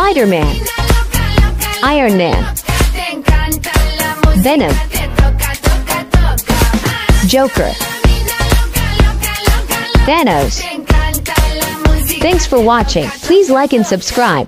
Spider-Man, Iron Man, Venom, Joker, Thanos. Thanks for watching. Please like and subscribe.